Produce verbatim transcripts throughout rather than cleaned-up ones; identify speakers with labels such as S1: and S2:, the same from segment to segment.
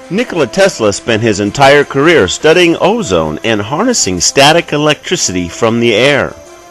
S1: Nikola Tesla spent his entire career studying ozone and harnessing static electricity from the air.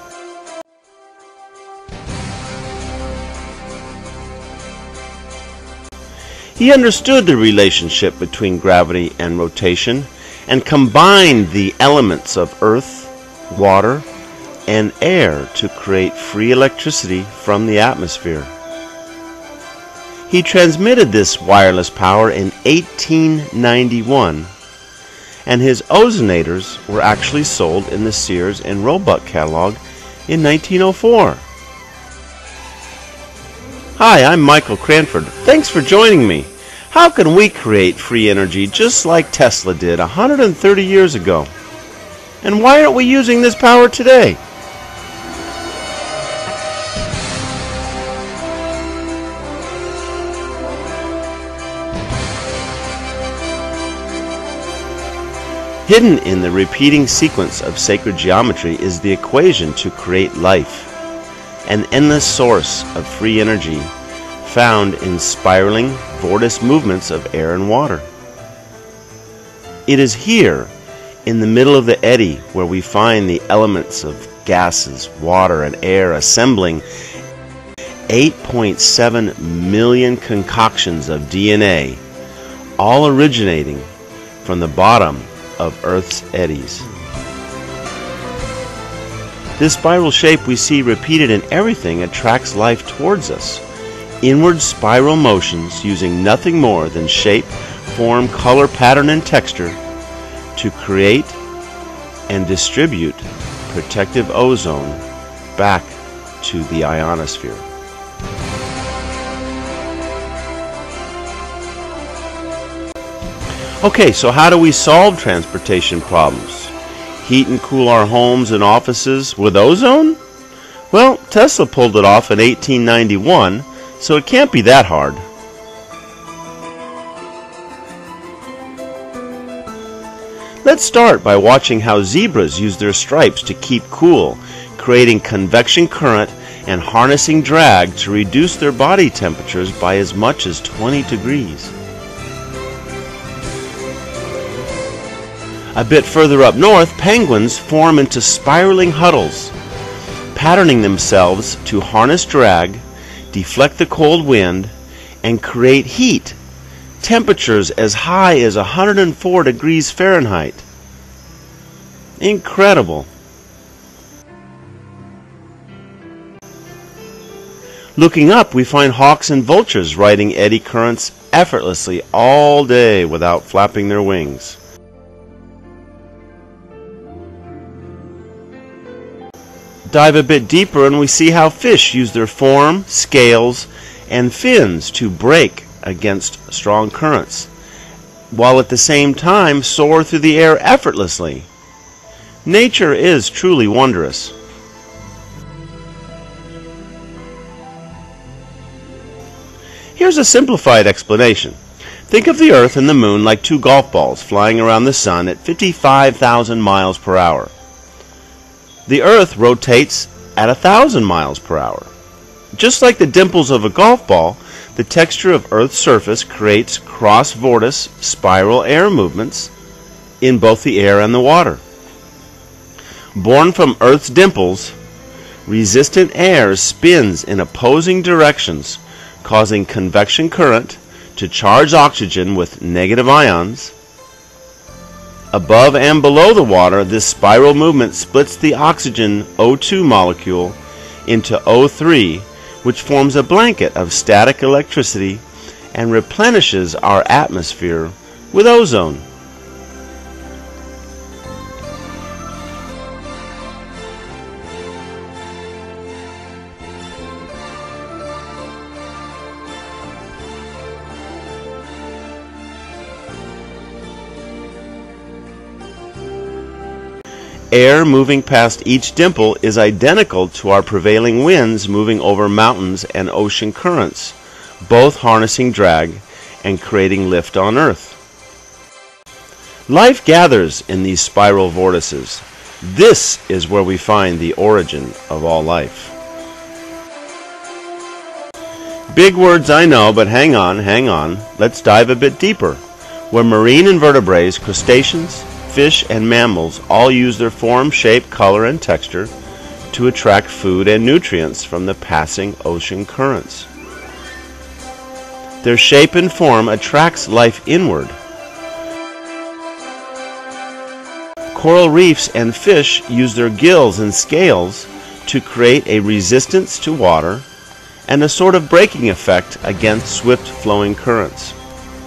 S1: He understood the relationship between gravity and rotation and combined the elements of earth, water, and air to create free electricity from the atmosphere. He transmitted this wireless power in eighteen ninety-one, and his ozonators were actually sold in the Sears and Roebuck catalog in nineteen oh four. Hi, I'm Michael Cranford. Thanks for joining me. How can we create free energy just like Tesla did one hundred thirty years ago? And why aren't we using this power today? Hidden in the repeating sequence of sacred geometry is the equation to create life, an endless source of free energy found in spiraling, vortice movements of air and water. It is here, in the middle of the eddy, where we find the elements of gases, water, and air assembling eight point seven million concoctions of D N A, all originating from the bottom of Earth's eddies. This spiral shape we see repeated in everything attracts life towards us. Inward spiral motions using nothing more than shape, form, color, pattern, and texture to create and distribute protective ozone back to the ionosphere. Okay, so how do we solve transportation problems? Heat and cool our homes and offices with ozone? Well, Tesla pulled it off in eighteen ninety-one, so it can't be that hard. Let's start by watching how zebras use their stripes to keep cool, creating convection current and harnessing drag to reduce their body temperatures by as much as twenty degrees. A bit further up north, penguins form into spiraling huddles, patterning themselves to harness drag, deflect the cold wind, and create heat, temperatures as high as one hundred four degrees Fahrenheit. Incredible. Looking up, we find hawks and vultures riding eddy currents effortlessly all day without flapping their wings. Dive a bit deeper and we see how fish use their form, scales, and fins to break against strong currents, while at the same time soar through the air effortlessly. Nature is truly wondrous. Here's a simplified explanation. Think of the Earth and the Moon like two golf balls flying around the Sun at fifty-five thousand miles per hour. The Earth rotates at one thousand miles per hour. Just like the dimples of a golf ball, the texture of Earth's surface creates cross-vortice spiral air movements in both the air and the water. Born from Earth's dimples, resistant air spins in opposing directions, causing convection current to charge oxygen with negative ions. Above and below the water, this spiral movement splits the oxygen O two molecule into O three, which forms a blanket of static electricity and replenishes our atmosphere with ozone. Air moving past each dimple is identical to our prevailing winds moving over mountains and ocean currents, both harnessing drag and creating lift on Earth. Life gathers in these spiral vortices. This is where we find the origin of all life. Big words, I know, but hang on, hang on. Let's dive a bit deeper. where marine invertebrates, crustaceans, fish, and mammals all use their form, shape, color, and texture to attract food and nutrients from the passing ocean currents. Their shape and form attracts life inward. Coral reefs and fish use their gills and scales to create a resistance to water and a sort of braking effect against swift flowing currents.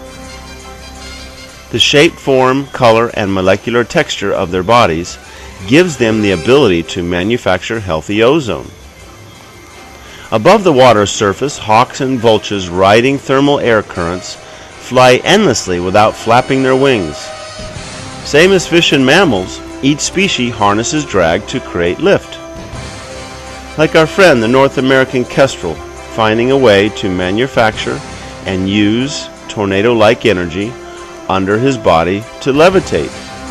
S1: The shape, form, color, and molecular texture of their bodies gives them the ability to manufacture healthy ozone. Above the water's surface, hawks and vultures riding thermal air currents fly endlessly without flapping their wings. Same as fish and mammals, each species harnesses drag to create lift. Like our friend the North American kestrel, finding a way to manufacture and use tornado-like energy under his body to levitate.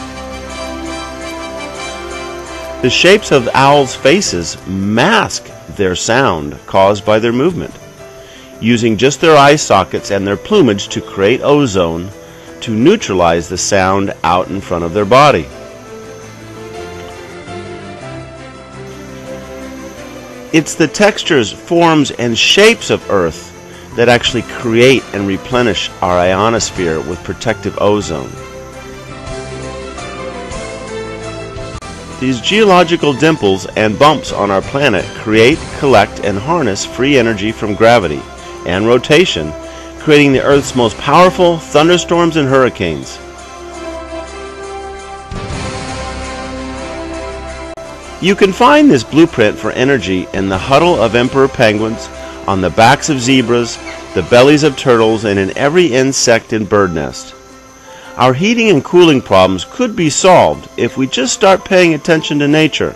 S1: The shapes of owls' faces mask their sound caused by their movement, using just their eye sockets and their plumage to create ozone to neutralize the sound out in front of their body. It's the textures, forms, and shapes of Earth that actually create and replenish our ionosphere with protective ozone. These geological dimples and bumps on our planet create, collect, and harness free energy from gravity and rotation, creating the Earth's most powerful thunderstorms and hurricanes. You can find this blueprint for energy in the huddle of emperor penguins, on the backs of zebras, the bellies of turtles, and in every insect and bird nest. Our heating and cooling problems could be solved if we just start paying attention to nature.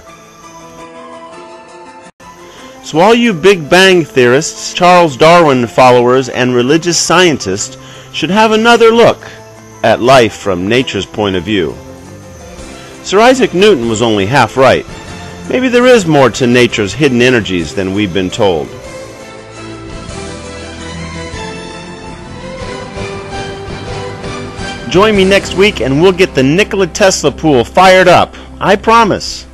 S1: So all you Big Bang theorists, Charles Darwin followers, and religious scientists should have another look at life from nature's point of view. Sir Isaac Newton was only half right. Maybe there is more to nature's hidden energies than we've been told. Join me next week and we'll get the Nikola Tesla pool fired up. I promise.